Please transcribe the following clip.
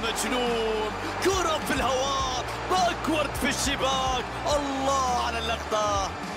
مجنون، كرة في الهواء، باكورد في الشباك. الله على اللقطة.